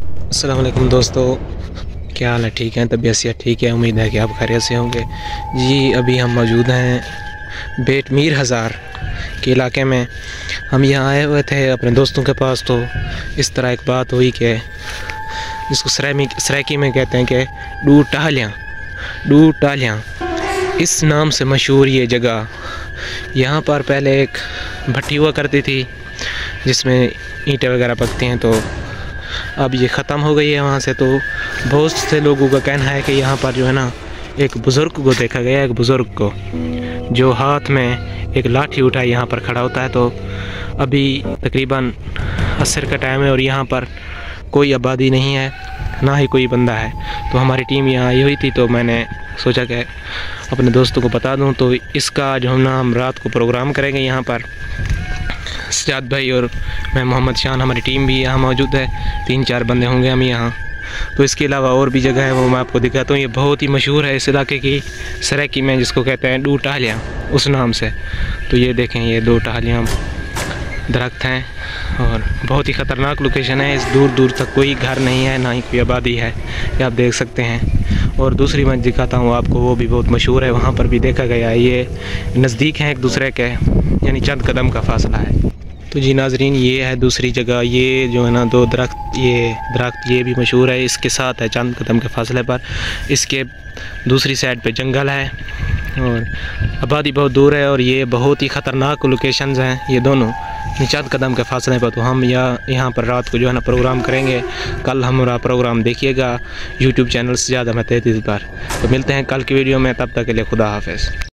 अस्सलाम वालेकुम दोस्तों, क्या हाल है? ठीक है, तबीयत सेहत ठीक है? उम्मीद है कि आप खैरियत से होंगे। जी अभी हम मौजूद हैं बेट मीर हज़ार के इलाके में। हम यहाँ आए हुए थे अपने दोस्तों के पास, तो इस तरह एक बात हुई कि जिसको सराइकी में कहते हैं कि डू टालियाँ इस नाम से मशहूर ये जगह। यहाँ पर पहले एक भट्टी हुआ करती थी जिसमें ईंटें वगैरह पकती हैं, तो अब ये ख़त्म हो गई है वहाँ से। तो बहुत से लोगों का कहना है कि यहाँ पर जो है ना, एक बुज़ुर्ग को देखा गया, एक बुज़ुर्ग को जो हाथ में एक लाठी उठाए यहाँ पर खड़ा होता है। तो अभी तकरीबन असर का टाइम है और यहाँ पर कोई आबादी नहीं है, ना ही कोई बंदा है। तो हमारी टीम यहाँ आई हुई थी, तो मैंने सोचा कि अपने दोस्तों को बता दूँ। तो इसका जो हम रात को प्रोग्राम करेंगे यहाँ पर। सजाद भाई और मैं मोहम्मद शान, हमारी टीम भी यहाँ मौजूद है, 3-4 बंदे होंगे हम यहाँ। तो इसके अलावा और भी जगह है, वो मैं आपको दिखाता हूँ। ये बहुत ही मशहूर है इस इलाके की, सराइकी में जिसको कहते हैं डू टालियाँ उस नाम से। तो ये देखें, ये 2 टालियाँ दरख्त हैं और बहुत ही ख़तरनाक लोकेशन है। इस दूर दूर तक कोई घर नहीं है, ना ही कोई आबादी है, ये आप देख सकते हैं। और दूसरी मैं दिखाता हूँ आपको, वो भी बहुत मशहूर है, वहाँ पर भी देखा गया है। ये नज़दीक हैं एक दूसरे के, यानी चंद कदम का फासला है। तो जी नाजरीन, ये है दूसरी जगह। ये जो है ना 2 दरख्त, ये दरख्त ये भी मशहूर है, इसके साथ है चंद कदम के फासले पर। इसके दूसरी साइड पे जंगल है और आबादी बहुत दूर है, और ये बहुत ही ख़तरनाक लोकेशंस हैं ये दोनों, चंद कदम के फासले पर। तो हम यहाँ पर रात को जो है ना प्रोग्राम करेंगे। कल हमारा प्रोग्राम देखिएगा यूट्यूब चैनल से ज़्यादा मैं 33 बार। तो मिलते हैं कल की वीडियो में, तब तक के लिए खुदा हाफिज़।